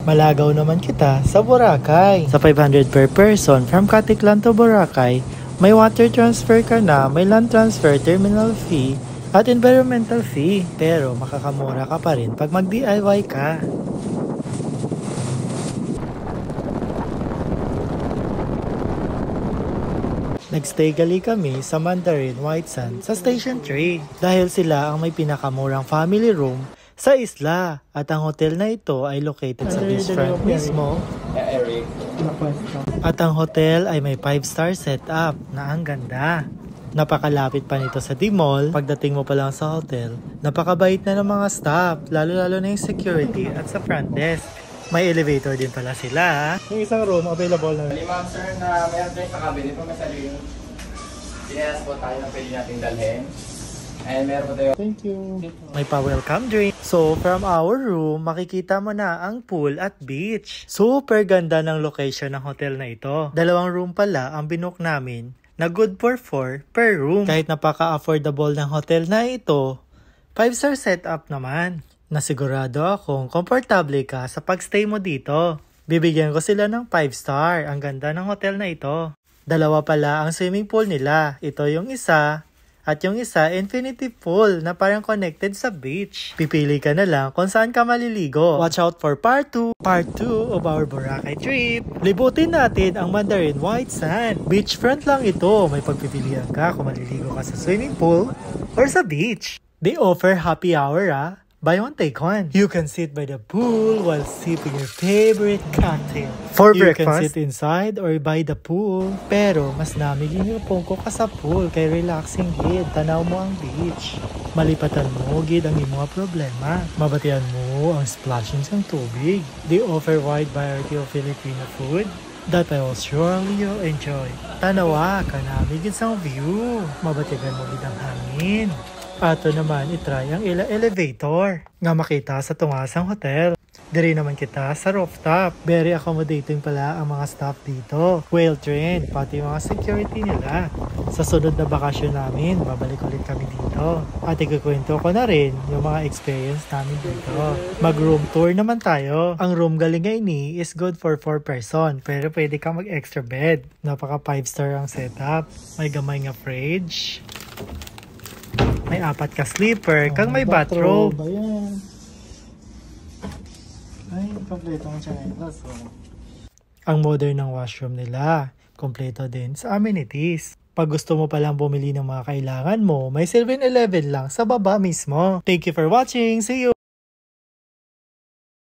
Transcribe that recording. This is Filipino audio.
Malagaw naman kita sa Boracay. Sa 500 per person from Caticlan to Boracay, may water transfer ka na, may land transfer, terminal fee, at environmental fee. Pero makakamura ka pa rin pag mag-DIY ka. Nagstay gali kami sa Mandarin White Sand sa Station 3 dahil sila ang may pinakamurang family room sa isla at ang hotel na ito ay located sa beachfront mismo. At ang hotel ay may 5-star setup na ang ganda. Napakalapit pa nito sa D-Mall. Pagdating mo pa lang sa hotel, napakabait na ng mga staff, lalo-lalo na yung security at sa front desk. May elevator din pala sila. Yung isang room available na. Ma'am sir, na may address sa cabinet po, may saling sinelas po tayo na pwede natin dalhin. And meron po tayo. Thank you. May pa-welcome drink. So, from our room, makikita mo na ang pool at beach. Super ganda ng location ng hotel na ito. 2 room pala ang binook namin na good for 4 per room. Kahit napaka-affordable ng hotel na ito, 5-star setup naman. Nasigurado akong komportable ka sa pagstay mo dito. Bibigyan ko sila ng 5-star. Ang ganda ng hotel na ito. 2 pala ang swimming pool nila. Ito yung isa. At yung isa, infinity pool na parang connected sa beach. Pipili ka na lang kung saan ka maliligo. Watch out for part 2 of our Boracay trip. Libutin natin ang Mandarin White Sand. Beachfront lang ito. May pagpipilian ka kung maliligo ka sa swimming pool or sa beach. They offer happy hour Buy one, take one. You can sit by the pool while sipping your favorite cocktail. For breakfast, you can sit inside or by the pool. Pero mas namiging yung pungko ka sa pool kay relaxing gid. Tanaw mo ang beach. Malipatan mo gid ang iyong mga problema. Mabatian mo ang splashing ng tubig. They offer wide variety of Filipino food that I will surely you'll enjoy. Tanawa ka namigin sa view. Mabatigan mo gid ang hangin. Ato naman itry ang elevator nga makita sa tungasang hotel. Diri naman kita sa rooftop. Very accommodating pala ang mga staff dito. Well trained, pati mga security nila. Sa sunod na bakasyon namin, babalik ulit kami dito. At ikukwento ko na rin yung mga experience namin dito. Mag-room tour naman tayo. Ang room galing ini is good for 4 person, pero pwede kang mag-extra bed. Napaka 5-star ang setup. May gamay nga fridge. May 4 ka sleeper, kang may bathrobe. Ayan. Ay, kompleto ang chanelas. Ang modern ng washroom nila, kompleto din sa amenities. Pag gusto mo palang bumili ng mga kailangan mo, may 7-Eleven lang sa baba mismo. Thank you for watching. See you!